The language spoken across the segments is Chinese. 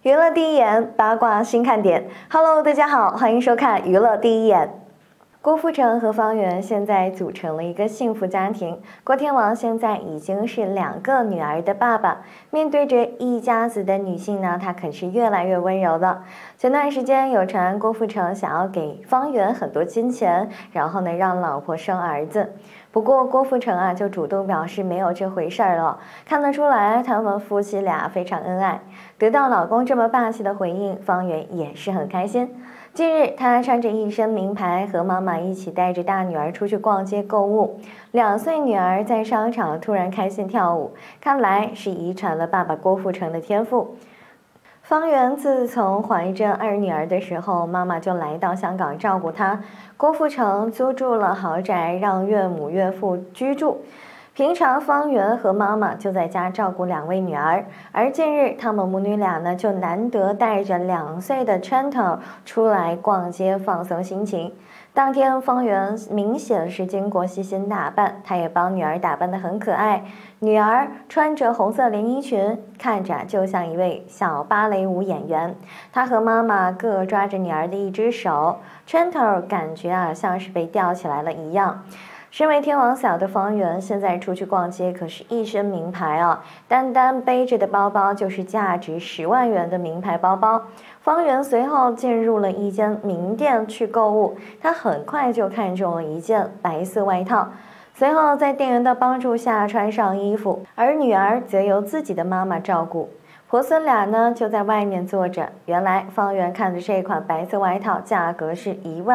娱乐第一眼，八卦新看点。Hello， 大家好，欢迎收看娱乐第一眼。郭富城和方圆现在组成了一个幸福家庭。郭天王现在已经是2个女儿的爸爸，面对着一家子的女性呢，他可是越来越温柔了。前段时间有传郭富城想要给方圆很多金钱，然后呢让老婆生儿子。不过郭富城啊就主动表示没有这回事儿了，看得出来他们夫妻俩非常恩爱。得到老公这么霸气的回应，方圆也是很开心。近日，他穿着一身名牌，和妈妈一起带着大女儿出去逛街购物。2岁女儿在商场突然开心跳舞，看来是遗传了爸爸郭富城的天赋。方圆自从怀着2女儿的时候，妈妈就来到香港照顾她。郭富城租住了豪宅，让岳母岳父居住。平常方圆和妈妈就在家照顾2位女儿，而近日他们母女俩呢就难得带着2岁的 Chantal 出来逛街放松心情。当天方圆明显是经过细心打扮，他也帮女儿打扮得很可爱。女儿穿着红色连衣裙，看着就像一位小芭蕾舞演员。他和妈妈各抓着女儿的一只手 ，Chantal 感觉像是被吊起来了一样。身为天王嫂的方圆，现在出去逛街可是一身名牌啊，单单背着的包包就是价值10万元的名牌包包。方圆随后进入了一间名店去购物，他很快就看中了一件白色外套，随后在店员的帮助下穿上衣服，而女儿则由自己的妈妈照顾。婆孙俩呢就在外面坐着。原来方圆看的这款白色外套价格是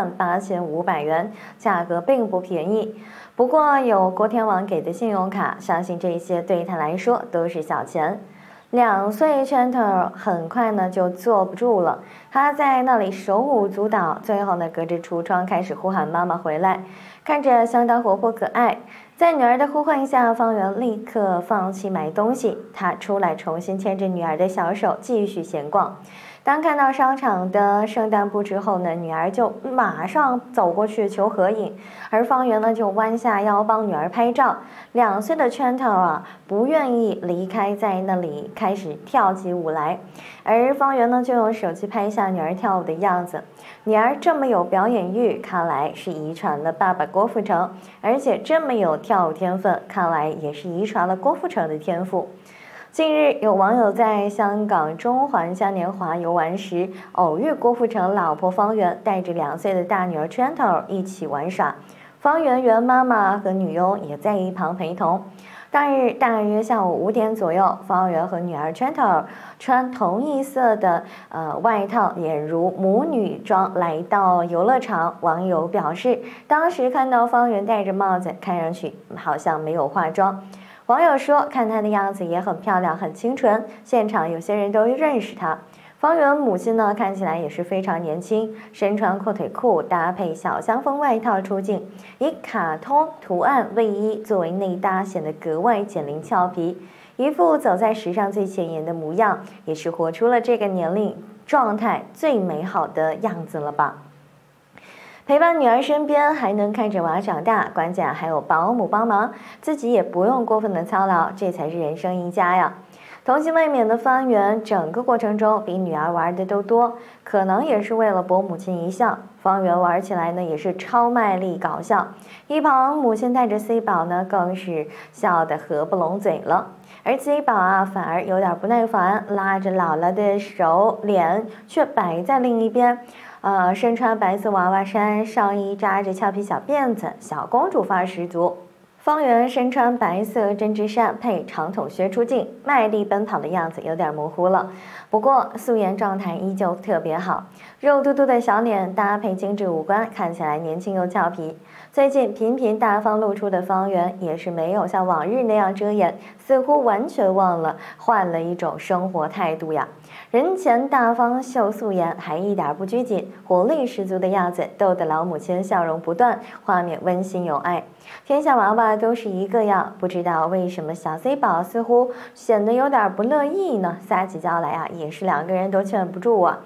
18500元，价格并不便宜。不过有郭天王给的信用卡，相信这些对他来说都是小钱。2岁 Chantal 很快呢就坐不住了，他在那里手舞足蹈，最后呢隔着橱窗开始呼喊妈妈回来，看着相当活泼可爱。在女儿的呼唤下，方圆立刻放弃买东西，他出来重新牵着女儿的小手继续闲逛。当看到商场的圣诞布之后呢，女儿就马上走过去求合影，而方圆呢就弯下腰帮女儿拍照。2岁的 Chantal 不愿意离开，在那里开始跳起舞来，而方圆呢就用手机拍下女儿跳舞的样子。女儿这么有表演欲，看来是遗传了爸爸郭富城，而且这么有跳舞天分，看来也是遗传了郭富城的天赋。近日，有网友在香港中环嘉年华游玩时，偶遇郭富城老婆方圆带着2岁的大女儿 Chantal 一起玩耍，方圆原妈妈和女佣也在一旁陪同。当日大约下午5点左右，方圆和女儿 Chantal 穿同一色的外套，俨如母女装来到游乐场。网友表示，当时看到方圆戴着帽子，看上去好像没有化妆。网友说，看她的样子也很漂亮，很清纯，现场有些人都认识她。方圆母亲呢，看起来也是非常年轻，身穿阔腿裤搭配小香风外套出镜，以卡通图案卫衣作为内搭，显得格外减龄俏皮，一副走在时尚最前沿的模样，也是活出了这个年龄状态最美好的样子了吧。陪伴女儿身边，还能看着娃长大，关键还有保姆帮忙，自己也不用过分的操劳，这才是人生赢家呀。童心未泯的方圆，整个过程中比女儿玩的都多，可能也是为了博母亲一笑。方圆玩起来呢也是超卖力搞笑，一旁母亲带着 C 宝呢更是笑得合不拢嘴了，而 C 宝反而有点不耐烦，拉着姥姥的手，脸却摆在另一边。身穿白色娃娃衫，上衣扎着俏皮小辫子，小公主范儿十足。方圆身穿白色针织衫配长筒靴出镜，卖力奔跑的样子有点模糊了，不过素颜状态依旧特别好，肉嘟嘟的小脸搭配精致五官，看起来年轻又俏皮。最近频频大方露出的方圆，也是没有像往日那样遮掩，似乎完全忘了换了一种生活态度呀。人前大方秀素颜，还一点不拘谨，活力十足的样子，逗得老母亲笑容不断，画面温馨有爱。天下娃娃都是一个样，不知道为什么小 C 宝似乎显得有点不乐意呢？撒起娇来也是2个人都劝不住啊。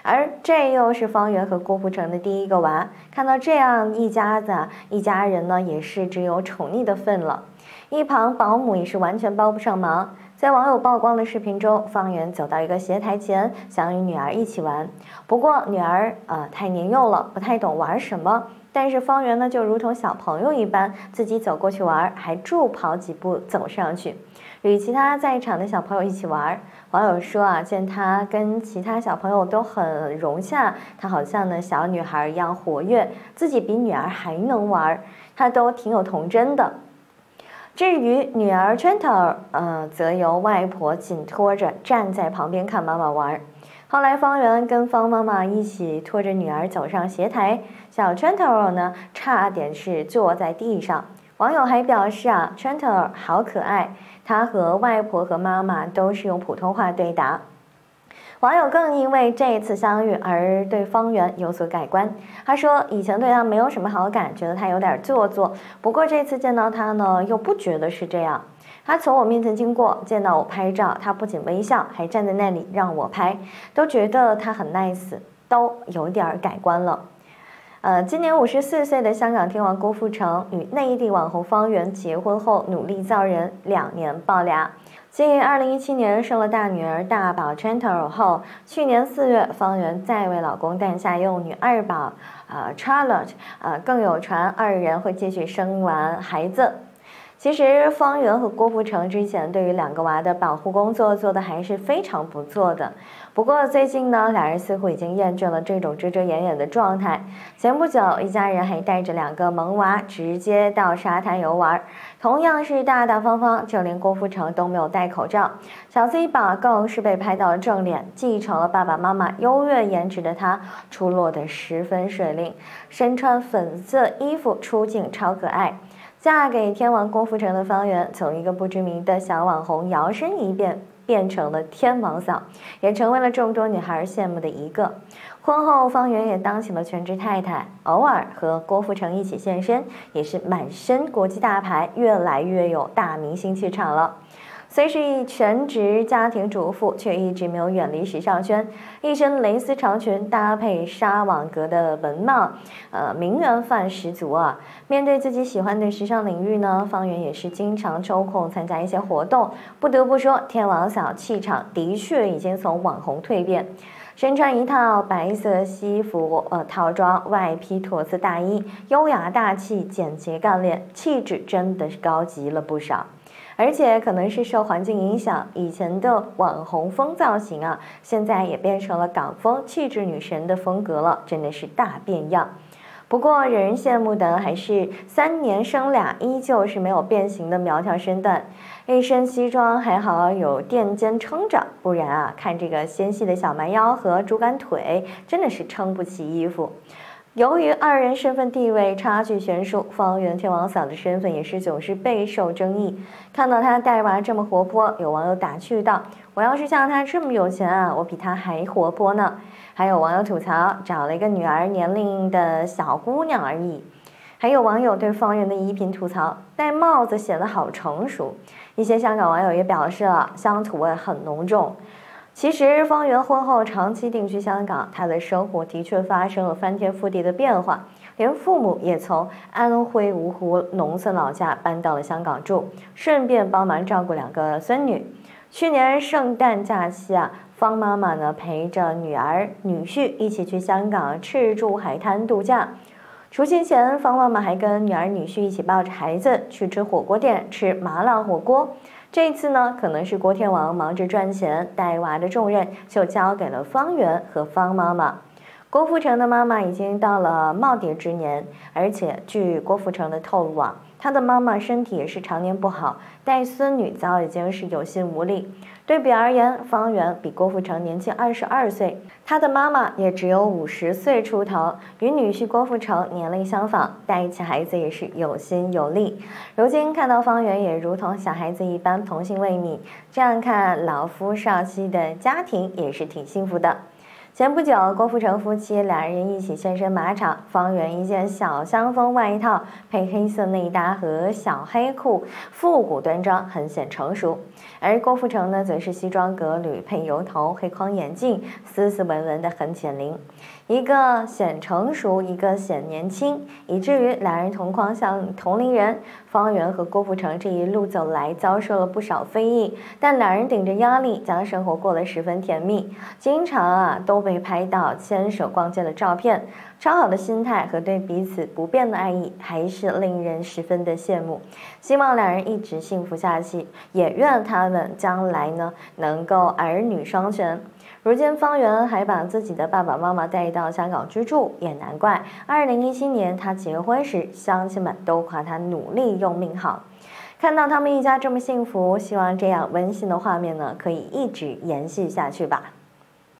而这又是方圆和郭富城的第一个娃，看到这样一家子一家人呢，也是只有宠溺的份了。一旁保姆也是完全帮不上忙。在网友曝光的视频中，方圆走到一个斜台前，想与女儿一起玩。不过女儿太年幼了，不太懂玩什么。但是方圆呢，就如同小朋友一般，自己走过去玩，还助跑几步走上去，与其他在场的小朋友一起玩。网友说见他跟其他小朋友都很融洽，他好像呢小女孩一样活跃，自己比女儿还能玩，他都挺有童真的。至于女儿 Chantal， 则由外婆紧拖着站在旁边看妈妈玩。后来方圆跟方妈妈一起拖着女儿走上斜台，小 Chantal 呢差点是坐在地上。网友还表示Chantal 好可爱，她和外婆和妈妈都是用普通话对答。网友更因为这一次相遇而对方圆有所改观。他说以前对他没有什么好感，觉得他有点做作，不过这次见到他呢，又不觉得是这样。他从我面前经过，见到我拍照，他不仅微笑，还站在那里让我拍，都觉得他很 nice， 都有点改观了。今年54岁的香港天王郭富城与内地网红方圆结婚后努力造人，2年抱俩。继2017年生了大女儿大宝 Chantal 后，去年4月方圆再为老公诞下幼女二宝Charlotte，更有传二人会继续生完孩子。其实方圆和郭富城之前对于2个娃的保护工作做得还是非常不错的。不过最近呢，俩人似乎已经厌倦了这种遮遮掩掩的状态。前不久，一家人还带着2个萌娃直接到沙滩游玩，同样是大大方方，就连郭富城都没有戴口罩。小 C 宝更是被拍到了正脸，继承了爸爸妈妈优越颜值的他，出落得十分水灵，身穿粉色衣服出镜超可爱。嫁给天王郭富城的方圆，从一个不知名的小网红摇身一变成了天王嫂，也成为了众多女孩羡慕的一个。婚后，方圆也当起了全职太太，偶尔和郭富城一起现身，也是满身国际大牌，越来越有大明星气场了。虽是全职家庭主妇，却一直没有远离时尚圈。一身蕾丝长裙搭配纱网格的文帽，名媛范十足啊！面对自己喜欢的时尚领域呢，方圆也是经常抽空参加一些活动。不得不说，天王嫂气场的确已经从网红蜕变。身穿一套白色西服套装，外披驼色大衣，优雅大气，简洁干练，气质真的是高级了不少。而且可能是受环境影响，以前的网红风造型现在也变成了港风气质女神的风格了，真的是大变样。不过惹人羡慕的还是3年生俩，依旧是没有变形的苗条身段，一身西装还好有垫肩撑着，不然看这个纤细的小蛮腰和竹竿腿，真的是撑不起衣服。由于2人身份地位差距悬殊，方圆天王嫂的身份也是总是备受争议。看到她带娃这么活泼，有网友打趣道：“我要是像她这么有钱我比她还活泼呢。”还有网友吐槽，找了一个女儿年龄的小姑娘而已。还有网友对方圆的衣品吐槽，戴帽子显得好成熟。一些香港网友也表示乡土味很浓重。其实方圆婚后长期定居香港，他的生活的确发生了翻天覆地的变化，连父母也从安徽芜湖农村老家搬到了香港住，顺便帮忙照顾2个孙女。去年圣诞假期方妈妈呢陪着女儿女婿一起去香港赤柱海滩度假。除夕前，方妈妈还跟女儿女婿一起抱着孩子去吃火锅店吃麻辣火锅。这一次呢，可能是郭天王忙着赚钱，带娃的重任就交给了方圆和方妈妈。郭富城的妈妈已经到了耄耋之年，而且据郭富城的透露他的妈妈身体也是常年不好，带孙女早已经是有心无力。对比而言，方圆比郭富城年轻22岁，他的妈妈也只有50岁出头，与女婿郭富城年龄相仿，带起孩子也是有心有力。如今看到方圆也如同小孩子一般童心未泯，这样看老夫少妻的家庭也是挺幸福的。 前不久，郭富城夫妻两人一起现身马场，方圆一件小香风外套配黑色内搭和小黑裤，复古端庄，很显成熟。而郭富城呢，则是西装革履配油头，黑框眼镜，斯斯文文的很减龄，一个显成熟，一个显年轻，以至于两人同框像同龄人。方圆和郭富城这一路走来，遭受了不少非议，但两人顶着压力，将生活过得十分甜蜜，经常都被拍到牵手逛街的照片。超好的心态和对彼此不变的爱意，还是令人十分的羡慕。希望两人一直幸福下去，也愿他们将来呢能够儿女双全。如今方圆还把自己的爸爸妈妈带到香港居住，也难怪2017年他结婚时，乡亲们都夸他努力又命好。看到他们一家这么幸福，希望这样温馨的画面呢可以一直延续下去吧。